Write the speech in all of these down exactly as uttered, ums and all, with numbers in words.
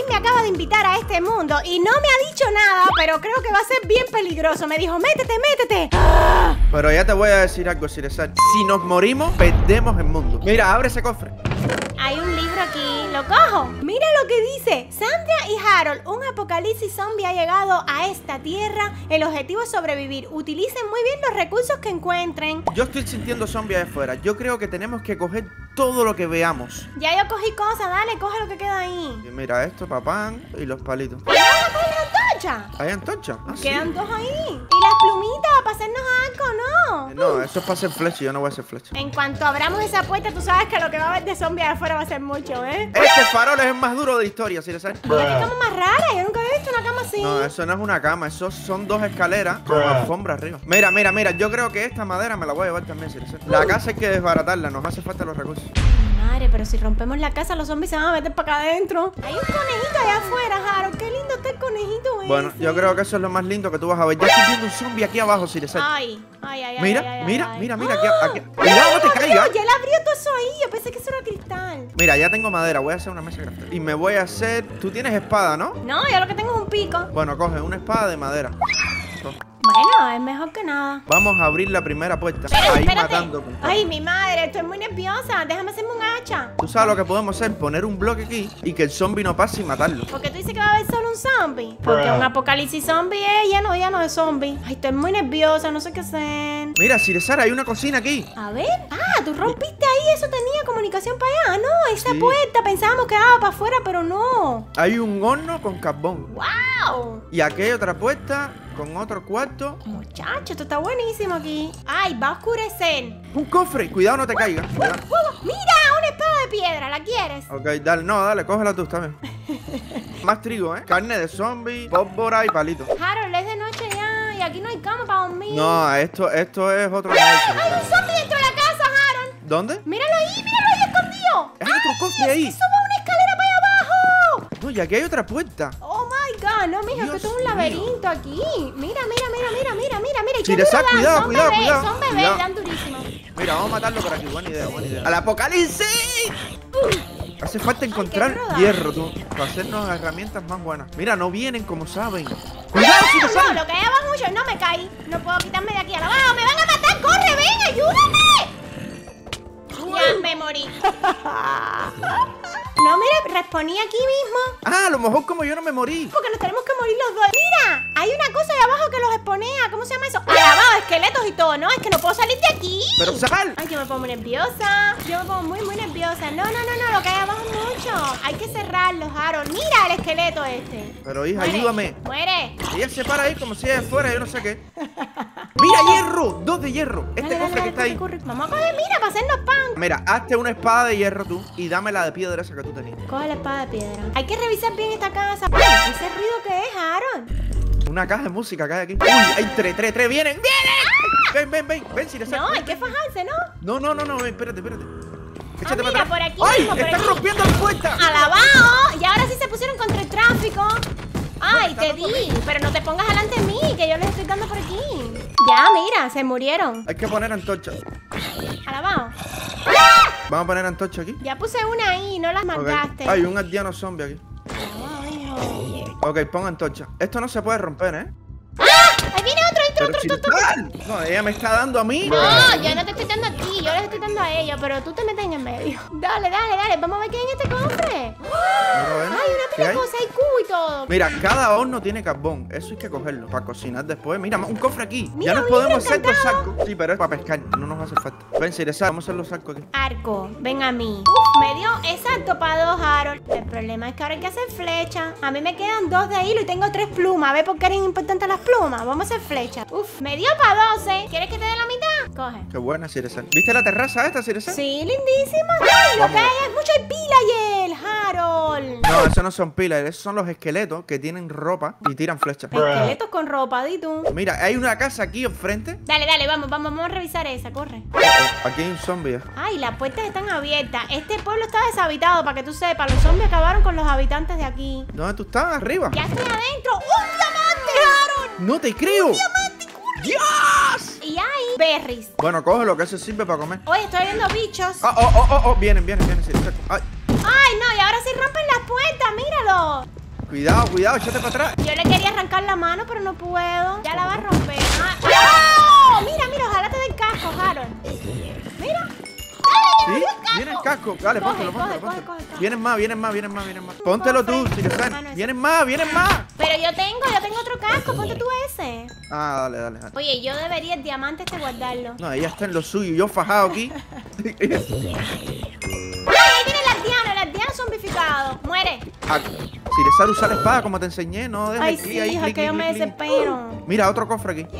David me acaba de invitar a este mundo y no me ha dicho nada, pero creo que va a ser bien peligroso. Me dijo, métete, métete. ¡Ah! Pero ya te voy a decir algo, Siresal. Si nos morimos, perdemos el mundo. Mira, abre ese cofre. Hay un libro aquí, lo cojo. Mira lo que dice. Sandra y Harold, un apocalipsis zombie ha llegado a esta tierra. El objetivo es sobrevivir. Utilicen muy bien los recursos que encuentren. Yo estoy sintiendo zombies allá afuera. Yo creo que tenemos que coger todo lo que veamos. Ya yo cogí cosas, dale, coge lo que queda ahí. Y mira esto, papán y los palitos. ¿Y no vas a coger la antorcha? ¿Hay antorcha? Ah, Quedan sí. dos ahí. Y las plumitas para hacernos algo, ¿no? Eh, No, eso es para hacer flecha. Yo no voy a hacer flecha. En cuanto abramos esa puerta, tú sabes que lo que va a haber de zombie afuera va a ser mucho, ¿eh? Este farol es el más duro de historia, Siresal. Mira qué cama más rara, yo nunca había visto una cama así. No, eso no es una cama, eso son dos escaleras con alfombra arriba. Mira, mira, mira, yo creo que esta madera me la voy a llevar también, Siresal. La casa hay que desbaratarla, nos hace falta los recursos. Madre, pero si rompemos la casa, los zombies se van a meter para acá adentro. Hay un conejito allá afuera, Harold. Qué lindo está el conejito ese. Bueno, yo creo que eso es lo más lindo que tú vas a ver. Ya estoy viendo un zombie aquí abajo, Siresal. Ay, ay, ay, Mira, ay, ay, mira, ay. mira, mira, aquí, ¡Ah! aquí. Cuidado, no te ¡Ya caigas. abrió! Ya le abrió todo eso ahí. Yo pensé que eso era cristal. Mira, ya tengo madera, voy a hacer una mesa crafter. Y me voy a hacer... Tú tienes espada, ¿no? No, yo lo que tengo es un pico. Bueno, coge una espada de madera. Coge. Bueno, es mejor que nada. Vamos a abrir la primera puerta. Pero, Ahí espérate. matando. con- Ay, mi madre, estoy muy nerviosa. Déjame hacerme un hacha. Tú sabes lo que podemos hacer, poner un bloque aquí y que el zombie no pase y matarlo. ¿Por qué tú dices que va a haber solo un zombie? Porque un apocalipsis zombie es lleno, lleno de zombies. Ay, estoy muy nerviosa, no sé qué hacer. Mira, Siresal, hay una cocina aquí. A ver. Ah, tú rompiste ahí, eso tenía comunicación para allá. No, esa Sí. puerta pensábamos que daba para afuera, pero no. Hay un horno con carbón. ¡Wow! Y aquí hay otra puerta con otro cuarto. Muchacho, esto está buenísimo aquí. Ay, va a oscurecer. Un cofre, cuidado no te caigas. Cuidado. ¡Uh! ¡Mira! Una espada de piedra, ¿la quieres? Ok, dale, no, dale, cógela tú, está bien. Más trigo, ¿eh? Carne de zombie, pólvora y palitos. Harold, es de noche ya y aquí no hay cama para dormir. No, esto, esto es otro nivel, ¡Hay Siresal. un zombie dentro de la casa, Harold! ¿Dónde? ¡Míralo ahí! ¡Míralo ahí escondido! Hay otro cofre ahí. ¡Eso va una escalera para allá abajo! No, y aquí hay otra puerta. ¡Oh, my God! No, mija, que Dios esto es un mío. laberinto aquí. Mira, mira, mira, mira, mira, mira, mira. ¿Y qué Siresal, duro dan? cuidado, Son cuidado, bebés, cuidado. Son bebés, Cuidado. dan durísimo. Mira, vamos a matarlo por aquí. Buena idea, buena idea. ¡Al apocalipsis! Hace falta encontrar ruda. hierro, tú, para hacernos herramientas más buenas. Mira, no vienen como saben. ¡Cuidado, No, Siresal! lo que lleva mucho, no me caí. No puedo quitarme de aquí a la baja. ¡Me van a matar! ¡Corre, ven, ayúdame! Ya me morí. No, mira, respondí aquí mismo. Ah, a lo mejor como yo no me morí. Porque nos tenemos que morir los dos. Mira, hay una cosa ahí abajo que los exponea. ¿Cómo se llama eso? Alabado, esqueletos y todo. No, es que no puedo salir de aquí. Pero sal. Ay, yo me pongo muy nerviosa. Yo me pongo muy, muy nerviosa. No, no, no, no, lo que hay abajo es mucho. Hay que cerrarlos, Harold. Mira el esqueleto este. Pero hija, Muere, ayúdame. Muere. Ella se para ahí como si ella fuera, yo no sé qué. ¡Mira, hierro! Dos de hierro. Este Dale, dale, cofre que dale, está ahí. corre, corre. Vamos a coger, mira, para hacernos pan. Mira, hazte una espada de hierro tú y dame la de piedra esa que tú tenías. Coge la espada de piedra. Hay que revisar bien esta casa. Ay, ese ruido que es, Harold. Una caja de música que hay aquí. ¡Uy! Hay tres, tres, tres. ¡Vienen! ¡Vienen! Ven, ven, ven. Ven, Siresal. No, hay que fajarse, ¿no? No, no, no, no. ven, Espérate, espérate. Ah, mira, por aquí ¡Ay! mismo, por ¡Están aquí. rompiendo la puerta! ¡Alabado! Y ahora sí se pusieron contra el tráfico. Ay, Bueno, te estamos por di. Pero no te pongas delante de mí, que yo les estoy dando por aquí. Ya, mira, se murieron. Hay que poner antorcha. Alabado. Vamos a poner antorcha aquí. Ya puse una ahí, no las Ok. mandaste. Hay un aldeano zombie aquí. Alabado, hijo. Ok, pon antorcha. Esto no se puede romper, ¿eh? Ahí viene otro, otro, Pero otro, si otro, otro. tal. No, ella me está dando a mí. No, yo no te estoy dando a ti, yo les estoy dando a ellos, pero tú te metes en el medio. Dale, dale, dale, vamos a ver qué hay en este cofre. Mira, ven. Ay, una ¿Qué pila de hay? cosas, hay cubo y todo. Mira, cada horno tiene carbón. Eso hay que cogerlo para cocinar después. Mira, un cofre aquí. Mira, ya nos un libro podemos hacer dos encantado. sacos. Sí, pero es para pescar. No nos hace falta. Ven, Siresal, vamos a hacer los sacos aquí. Arco, ven a mí. Uf, me dio exacto para dos, Harold. El problema es que ahora hay que hacer flechas. A mí me quedan dos de hilo y tengo tres plumas. ¿Ves por qué eran importantes las plumas? Vamos a hacer flechas. Uf, me dio para doce. ¿Quieres que te dé la mitad? Coge. Qué buena, Siresal. ¿Viste la terraza esta, Siresal? Sí, lindísima. Ay, lo Vamos. que hay es mucho pilayer, Harold. No, esos no son pilas. Esos son los esqueletos que tienen ropa y tiran flechas. Esqueletos con ropa, di tú. Mira, hay una casa aquí enfrente. Dale, dale, vamos, vamos, vamos a revisar esa, corre. Aquí hay un zombie. Ay, las puertas están abiertas. Este pueblo está deshabitado, para que tú sepas. Los zombies acabaron con los habitantes de aquí. ¿Dónde tú estás? Arriba. Ya estoy adentro. ¡Un diamante, Harold! ¡No te creo! ¡Diamante, corre! ¡Dios! Y hay berries. Bueno, cógelo, que eso sirve para comer. Oye, estoy viendo bichos. Oh, oh, oh, oh, oh. Vienen, vienen, vienen. Siresal. Ay. Ay, no, y ahora sí rompen las puertas, míralo. cuidado. Cuidado, cuidado, échate para atrás. Yo le quería arrancar la mano, pero no puedo. Ya la va a romper. Ah, ¡oh! Mira, mira, jalate del casco, Harold. Mira. ¿Sí? Viene el casco. Dale, Coge, póntelo, coge, póntelo, coge, póntelo. coge, coge. Vienen más, vienen más, vienen más, vienen más. Póntelo tú, Cofre. Siresan. Ah, no, ese. Vienen más, vienen más. Pero yo tengo, yo tengo otro casco. Ponte tú ese. Ah, dale, dale, dale. Oye, yo debería el diamante este guardarlo. No, ella está en lo suyo. Yo fajado aquí. ¡Ay, ahí viene el aldeano! El aldeano zombificado. Muere. Ah, Siresar, usa la espada como te enseñé. No dejes Ay, el clic sí, ahí, hija, clic, que yo clic, me clic, clic. desespero. Mira, otro cofre aquí.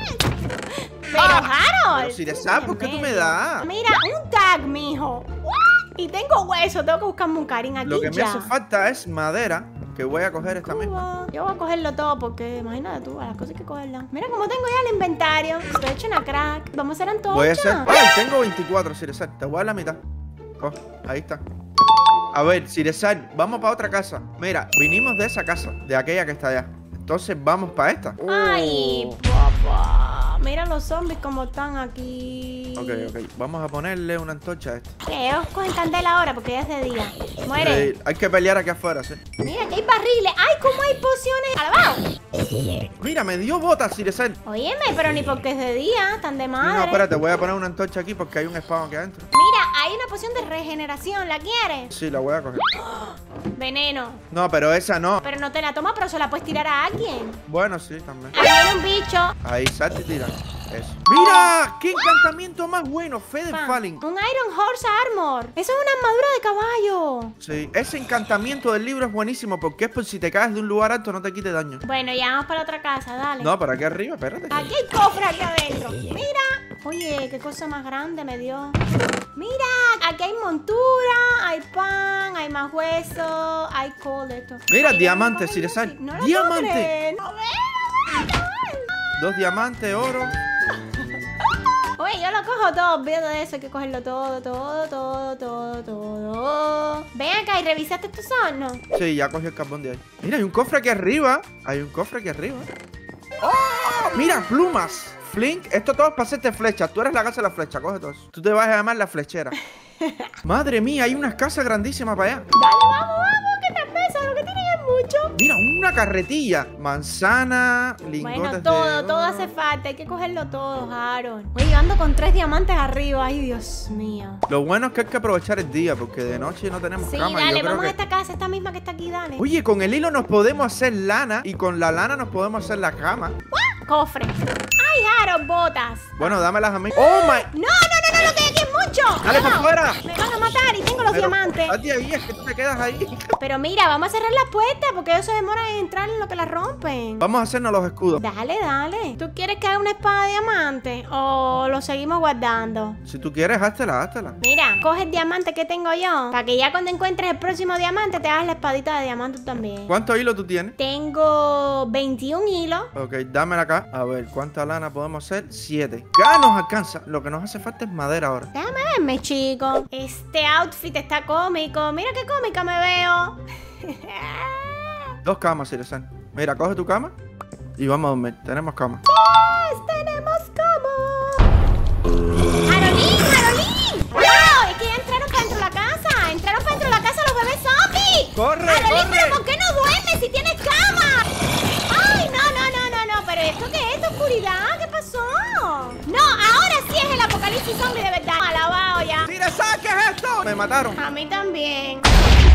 Pero, Harold. Pero Siresar, ¿por qué tú me das? Mira, un tag, mijo. Y tengo hueso. Tengo que buscarme un carín aquí Lo que me ya. hace falta es madera, que voy a coger esta misma. Yo voy a cogerlo todo porque imagínate tú, a las cosas hay que cogerlas. Mira cómo tengo ya el inventario. Estoy hecho una crack. Vamos a hacer antorcha. Voy a hacer... ¡Ay! Tengo veinticuatro, Siresar. Te voy a dar la mitad. Oh, ahí está. A ver, Siresar, vamos para otra casa. Mira, vinimos de esa casa, de aquella que está allá. Entonces vamos para esta. Ay, Oh. papá. Mira los zombies como están aquí. Ok, ok. Vamos a ponerle una antorcha a esta. ¿Qué? Ellos cogen candela ahora porque ya es de día. Muere. Eh, hay que pelear aquí afuera, ¿sí? Mira, que hay barriles. ¡Ay, cómo hay pociones! ¡Alabao! Mira, me dio botas, Siresar. Óyeme, pero ni porque es de día, tan de madre. No, espérate, voy a poner una antorcha aquí porque hay un spawn aquí adentro. Mira, hay una poción de regeneración. ¿La quieres? Sí, la voy a coger. Veneno. No, pero esa no. Pero no te la tomas, pero se la puedes tirar a alguien. Bueno, sí, también. Ahí viene un bicho. Ahí, salte y tira. Eso. ¡Mira! ¡Qué encantamiento más bueno! Feather Pan. Falling. Un Iron Horse Armor. Eso es una armadura de caballo. Sí, ese encantamiento del libro es buenísimo porque es por si te caes de un lugar alto no te quite daño. Bueno, ya vamos para la otra casa, dale. No, para aquí arriba, espérate. Aquí hay cofre aquí adentro. Mira. Oye, qué cosa más grande me dio. Mira, aquí hay montura, hay pan, hay más hueso, hay cold esto. Mira, Ay, diamante, no, Siresar. no lo Diamante. puedo creer. No veo. Dos diamantes, oro. Oye, yo lo cojo todo, olvídate de eso, hay que cogerlo todo, todo, todo, todo, todo. Ven acá y revisaste tus hornos. Sí, ya cogí el carbón de ahí. Mira, hay un cofre aquí arriba. Hay un cofre aquí arriba. ¡Oh! Mira, plumas. Flink, esto todo es para hacerte flechas. Tú eres la casa de la flecha, coge todo eso. Tú te vas a llamar la flechera. Madre mía, hay unas casas grandísimas para allá. Dale, vamos, vamos, que te pesa, lo que tienen es mucho. Mira, una carretilla. Manzana, lingotes Bueno, todo, de... todo hace falta, hay que cogerlo todo, Aaron. Oye, yo ando con tres diamantes arriba, ay, Dios mío. Lo bueno es que hay que aprovechar el día porque de noche no tenemos Sí, cama. y dale, yo creo vamos que... a esta casa, esta misma que está aquí, dale. Oye, con el hilo nos podemos hacer lana y con la lana nos podemos hacer la cama. Cofre. Ay, Aaron, botas. Bueno, dámelas a mí. ¡Oh, my! No, no, no, no, lo que hay aquí es mucho. ¡Dale No, para afuera! me van a matar y tengo los Pero, diamantes. hazte ahí, es que tú te quedas ahí. Pero mira, vamos a cerrar las puertas porque ellos se demoran en entrar en lo que las rompen. Vamos a hacernos los escudos. Dale, dale. ¿Tú quieres que haga una espada de diamante o lo seguimos guardando? Si tú quieres, háztela, háztela. Mira, coge el diamante que tengo yo para que ya cuando encuentres el próximo diamante te hagas la espadita de diamante también. ¿Cuánto hilo tú tienes? Tengo veintiún hilos. Ok, dámela acá. A ver, ¿cuánta lana podemos hacer? Siete. ¡Ya nos alcanza! Lo que nos hace falta es madera ahora. Déjame verme, chico. Este outfit está cómico. Mira qué cómica me veo. Dos camas, Siresan. Mira, coge tu cama y vamos a dormir. Tenemos cama. Yes, tenemos cama. ¡Carolín, Carolín! ¡Wow! Es que ya entraron para dentro de la casa. Entraron para dentro de la casa los bebés zombies. ¡Corre, Carolín, corre! ¿pero por qué no duermes si tienes cama? ¡Ay, no, no, no, no, no! ¿Pero esto qué es? ¿Esta oscuridad? ¿Qué pasó? No, ahora sí es el apocalipsis zombie de verdad. Alabado ya. ¡Siresan, qué es esto! Me mataron. A mí también.